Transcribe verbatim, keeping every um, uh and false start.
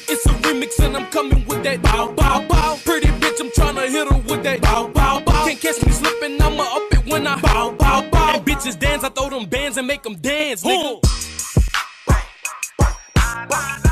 It's a remix and I'm coming with that bow, bow, bow. Pretty bitch, I'm tryna hit her with that bow, bow, bow. Can't catch me slipping, I'ma up it when I bow, bow, bow. And bitches dance, I throw them bands and make them dance, nigga.